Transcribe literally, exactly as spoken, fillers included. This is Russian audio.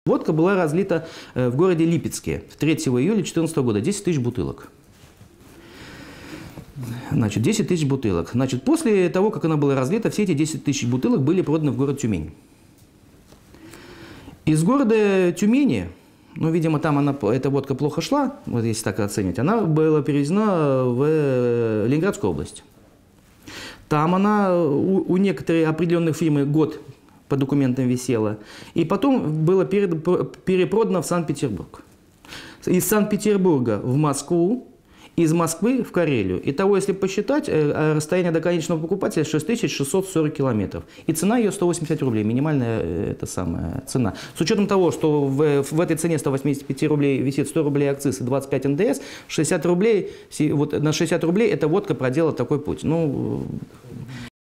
Водка была разлита в городе Липецке третьего июля две тысячи четырнадцатого года, десять тысяч бутылок. Значит, десять тысяч бутылок. Значит, после того, как она была разлита, все эти десять тысяч бутылок были проданы в город Тюмень. Из города Тюмени, ну, видимо, там она, эта водка плохо шла, вот если так оценить, она была перевезена в Ленинградскую область. Там она у, у некоторых определенных фирм год по документам висела. И потом было перепродано в Санкт-Петербург. Из Санкт-Петербурга в Москву, из Москвы в Карелию. Итого, если посчитать, расстояние до конечного покупателя шесть тысяч шестьсот сорок километров. И цена ее сто восемьдесят рублей, минимальная это самая цена. С учетом того, что в, в этой цене ста восьмидесяти пяти рублей висит сто рублей акциз и двадцать пять эн дэ эс, шестьдесят рублей, вот на шестьдесят рублей эта водка проделала такой путь. Ну,